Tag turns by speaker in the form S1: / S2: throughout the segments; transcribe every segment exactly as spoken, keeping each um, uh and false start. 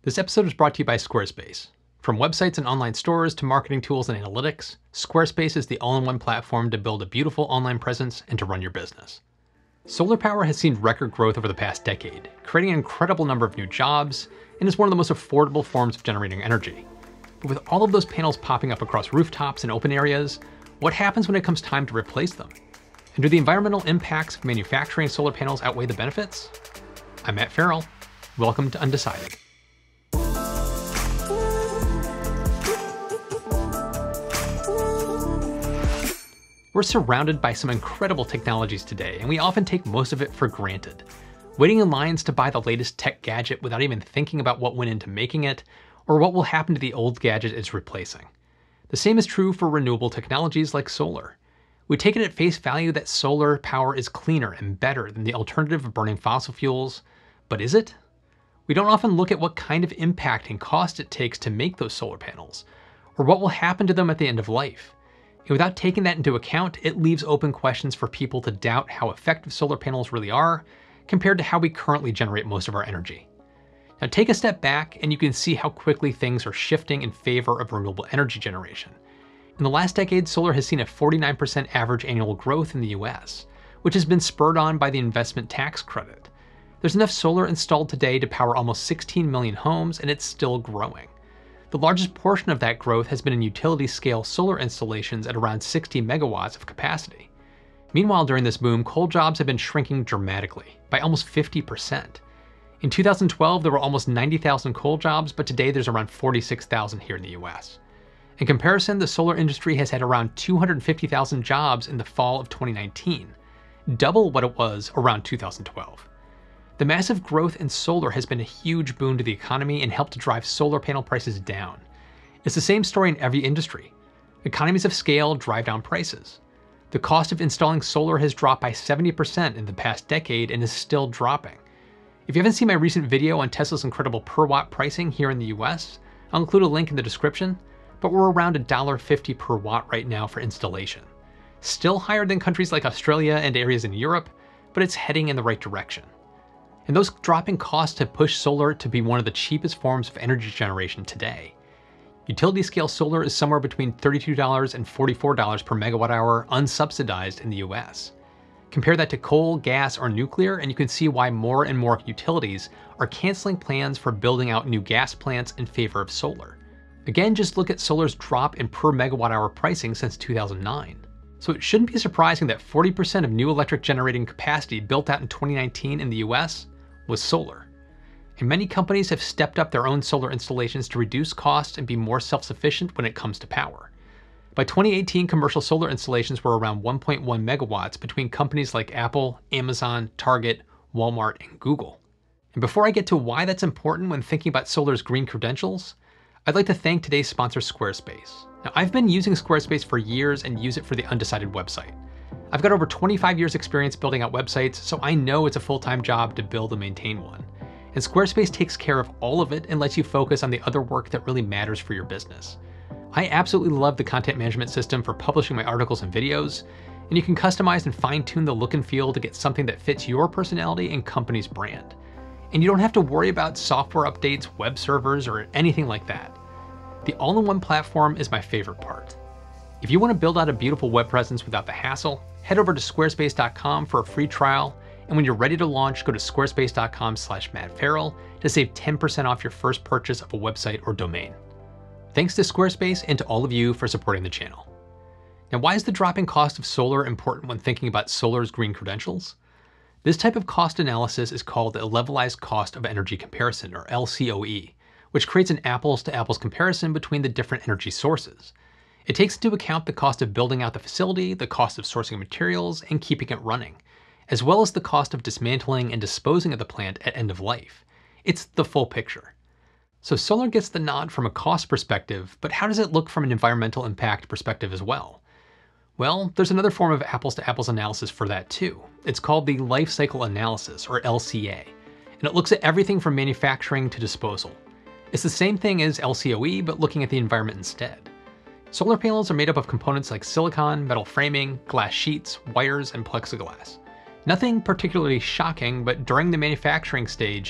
S1: This episode is brought to you by Squarespace. From websites and online stores to marketing tools and analytics, Squarespace is the all-in-one platform to build a beautiful online presence and to run your business. Solar power has seen record growth over the past decade, creating an incredible number of new jobs, and is one of the most affordable forms of generating energy. But with all of those panels popping up across rooftops and open areas, what happens when it comes time to replace them? And do the environmental impacts of manufacturing solar panels outweigh the benefits? I'm Matt Ferrell. Welcome to Undecided. We're surrounded by some incredible technologies today, and we often take most of it for granted. Waiting in lines to buy the latest tech gadget without even thinking about what went into making it, or what will happen to the old gadget it's replacing. The same is true for renewable technologies like solar. We take it at face value that solar power is cleaner and better than the alternative of burning fossil fuels, but is it? We don't often look at what kind of impact and cost it takes to make those solar panels, or what will happen to them at the end of life. And without taking that into account, it leaves open questions for people to doubt how effective solar panels really are compared to how we currently generate most of our energy. Now take a step back and you can see how quickly things are shifting in favor of renewable energy generation. In the last decade, solar has seen a forty-nine percent average annual growth in the U S, which has been spurred on by the investment tax credit. There's enough solar installed today to power almost sixteen million homes, and it's still growing. The largest portion of that growth has been in utility-scale solar installations at around sixty megawatts of capacity. Meanwhile, during this boom, coal jobs have been shrinking dramatically, by almost fifty percent. In two thousand twelve, there were almost ninety thousand coal jobs, but today there's around forty-six thousand here in the U S. In comparison, the solar industry has had around two hundred fifty thousand jobs in the fall of twenty nineteen, double what it was around two thousand twelve. The massive growth in solar has been a huge boon to the economy and helped to drive solar panel prices down. It's the same story in every industry. Economies of scale drive down prices. The cost of installing solar has dropped by seventy percent in the past decade and is still dropping. If you haven't seen my recent video on Tesla's incredible per watt pricing here in the U S, I'll include a link in the description, but we're around one dollar fifty per watt right now for installation. Still higher than countries like Australia and areas in Europe, but it's heading in the right direction. And those dropping costs have pushed solar to be one of the cheapest forms of energy generation today. Utility-scale solar is somewhere between thirty-two dollars and forty-four dollars per megawatt hour unsubsidized in the U S. Compare that to coal, gas, or nuclear, and you can see why more and more utilities are canceling plans for building out new gas plants in favor of solar. Again, just look at solar's drop in per megawatt hour pricing since two thousand nine. So it shouldn't be surprising that forty percent of new electric generating capacity built out in twenty nineteen in the U S was solar. And many companies have stepped up their own solar installations to reduce costs and be more self-sufficient when it comes to power. By twenty eighteen, commercial solar installations were around one point one megawatts between companies like Apple, Amazon, Target, Walmart, and Google. And before I get to why that's important when thinking about solar's green credentials, I'd like to thank today's sponsor, Squarespace. Now, I've been using Squarespace for years and use it for the Undecided website. I've got over twenty-five years experience building out websites, so I know it's a full-time job to build and maintain one. And Squarespace takes care of all of it and lets you focus on the other work that really matters for your business. I absolutely love the content management system for publishing my articles and videos, and you can customize and fine-tune the look and feel to get something that fits your personality and company's brand. And you don't have to worry about software updates, web servers, or anything like that. The all-in-one platform is my favorite part. If you want to build out a beautiful web presence without the hassle, head over to squarespace dot com for a free trial, and when you're ready to launch, go to squarespace dot com slash Matt Ferrell to save ten percent off your first purchase of a website or domain. Thanks to Squarespace and to all of you for supporting the channel. Now, why is the dropping cost of solar important when thinking about solar's green credentials? This type of cost analysis is called a levelized cost of energy comparison, or L C O E, which creates an apples to apples comparison between the different energy sources. It takes into account the cost of building out the facility, the cost of sourcing materials, and keeping it running, as well as the cost of dismantling and disposing of the plant at end of life. It's the full picture. So solar gets the nod from a cost perspective, but how does it look from an environmental impact perspective as well? Well, there's another form of apples to apples analysis for that too. It's called the life cycle analysis, or L C A, and it looks at everything from manufacturing to disposal. It's the same thing as L C O E, but looking at the environment instead. Solar panels are made up of components like silicon, metal framing, glass sheets, wires, and plexiglass. Nothing particularly shocking, but during the manufacturing stage,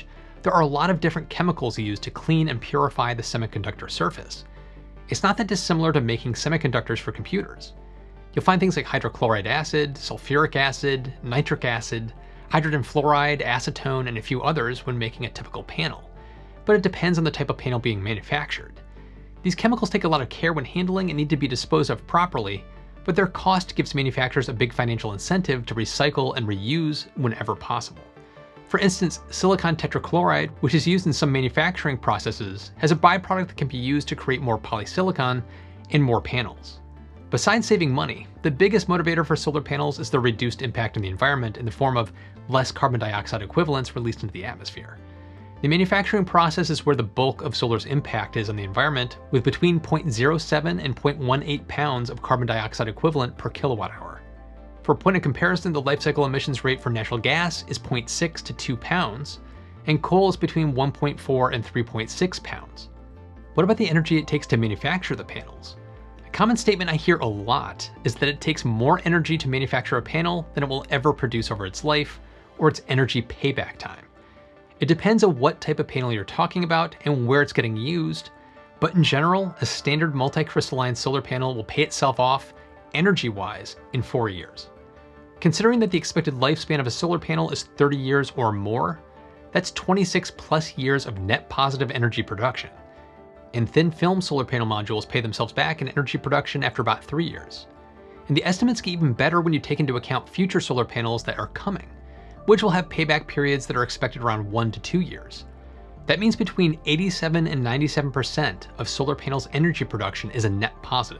S1: there are a lot of different chemicals used to clean and purify the semiconductor surface. It's not that dissimilar to making semiconductors for computers. You'll find things like hydrochloric acid, sulfuric acid, nitric acid, hydrogen fluoride, acetone, and a few others when making a typical panel. But it depends on the type of panel being manufactured. These chemicals take a lot of care when handling and need to be disposed of properly, but their cost gives manufacturers a big financial incentive to recycle and reuse whenever possible. For instance, silicon tetrachloride, which is used in some manufacturing processes, has a byproduct that can be used to create more polysilicon and more panels. Besides saving money, the biggest motivator for solar panels is the reduced impact on the environment in the form of less carbon dioxide equivalents released into the atmosphere. The manufacturing process is where the bulk of solar's impact is on the environment, with between zero point zero seven and zero point one eight pounds of carbon dioxide equivalent per kilowatt hour. For a point of comparison, the life cycle emissions rate for natural gas is zero point six to two pounds, and coal is between one point four and three point six pounds. What about the energy it takes to manufacture the panels? A common statement I hear a lot is that it takes more energy to manufacture a panel than it will ever produce over its life, or its energy payback time. It depends on what type of panel you're talking about and where it's getting used, but in general, a standard multicrystalline solar panel will pay itself off, energy-wise, in four years. Considering that the expected lifespan of a solar panel is thirty years or more, that's twenty-six plus years of net positive energy production. And thin film solar panel modules pay themselves back in energy production after about three years. And the estimates get even better when you take into account future solar panels that are coming, which will have payback periods that are expected around one to two years. That means between eighty-seven and ninety-seven percent of solar panels' energy production is a net positive.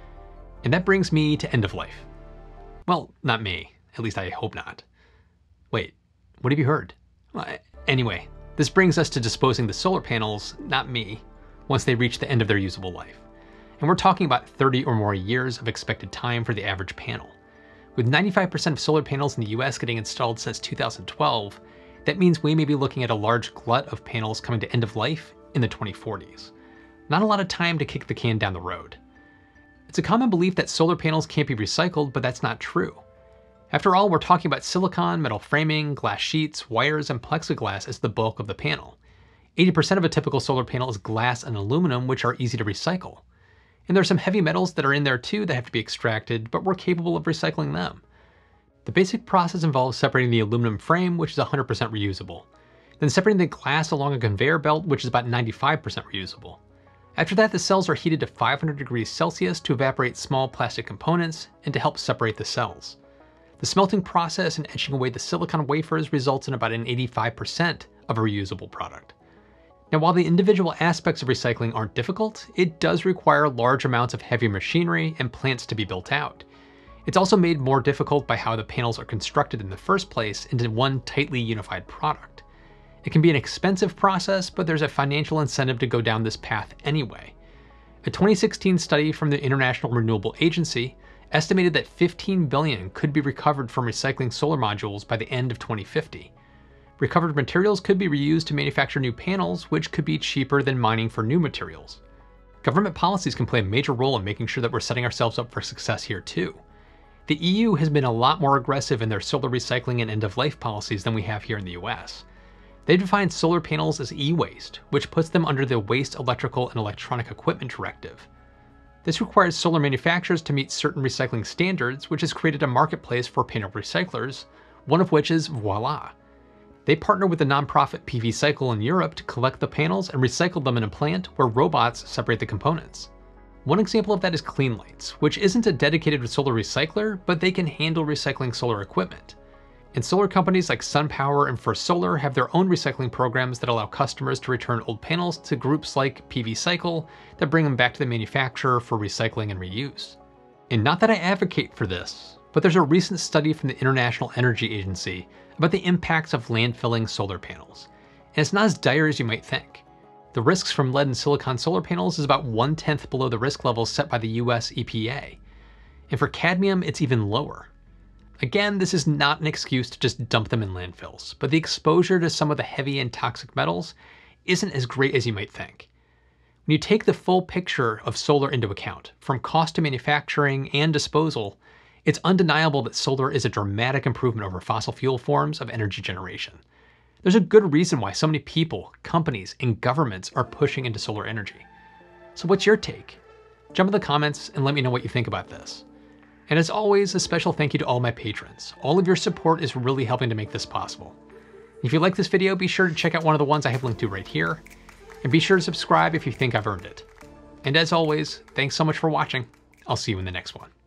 S1: And that brings me to end of life. Well, not me. At least I hope not. Wait, what have you heard? Well, anyway, this brings us to disposing the solar panels, not me, once they reach the end of their usable life. And we're talking about thirty or more years of expected time for the average panel. With ninety-five percent of solar panels in the U S getting installed since two thousand twelve, that means we may be looking at a large glut of panels coming to end of life in the twenty forties. Not a lot of time to kick the can down the road. It's a common belief that solar panels can't be recycled, but that's not true. After all, we're talking about silicon, metal framing, glass sheets, wires, and plexiglass as the bulk of the panel. eighty percent of a typical solar panel is glass and aluminum, which are easy to recycle. And there's some heavy metals that are in there too that have to be extracted, but we're capable of recycling them. The basic process involves separating the aluminum frame, which is one hundred percent reusable. Then separating the glass along a conveyor belt, which is about ninety-five percent reusable. After that, the cells are heated to five hundred degrees Celsius to evaporate small plastic components and to help separate the cells. The smelting process and etching away the silicon wafers results in about an eighty-five percent of a reusable product. Now, while the individual aspects of recycling aren't difficult, it does require large amounts of heavy machinery and plants to be built out. It's also made more difficult by how the panels are constructed in the first place into one tightly unified product. It can be an expensive process, but there's a financial incentive to go down this path anyway. A twenty sixteen study from the International Renewable Agency estimated that fifteen billion dollars could be recovered from recycling solar modules by the end of twenty fifty. Recovered materials could be reused to manufacture new panels, which could be cheaper than mining for new materials. Government policies can play a major role in making sure that we're setting ourselves up for success here too. The E U has been a lot more aggressive in their solar recycling and end-of-life policies than we have here in the U S. They define solar panels as e-waste, which puts them under the Waste Electrical and Electronic Equipment Directive. This requires solar manufacturers to meet certain recycling standards, which has created a marketplace for panel recyclers, one of which is Voila. They partner with the nonprofit P V Cycle in Europe to collect the panels and recycle them in a plant where robots separate the components. One example of that is Cleanlights, which isn't a dedicated solar recycler, but they can handle recycling solar equipment. And solar companies like SunPower and First Solar have their own recycling programs that allow customers to return old panels to groups like P V Cycle that bring them back to the manufacturer for recycling and reuse. And not that I advocate for this, but there's a recent study from the International Energy Agency about the impacts of landfilling solar panels. And it's not as dire as you might think. The risks from lead and silicon solar panels is about one-tenth below the risk levels set by the U S E P A. And for cadmium, it's even lower. Again, this is not an excuse to just dump them in landfills, but the exposure to some of the heavy and toxic metals isn't as great as you might think. When you take the full picture of solar into account, from cost to manufacturing and disposal, it's undeniable that solar is a dramatic improvement over fossil fuel forms of energy generation. There's a good reason why so many people, companies, and governments are pushing into solar energy. So what's your take? Jump in the comments and let me know what you think about this. And as always, a special thank you to all my patrons. All of your support is really helping to make this possible. If you like this video, be sure to check out one of the ones I have linked to right here. And be sure to subscribe if you think I've earned it. And as always, thanks so much for watching. I'll see you in the next one.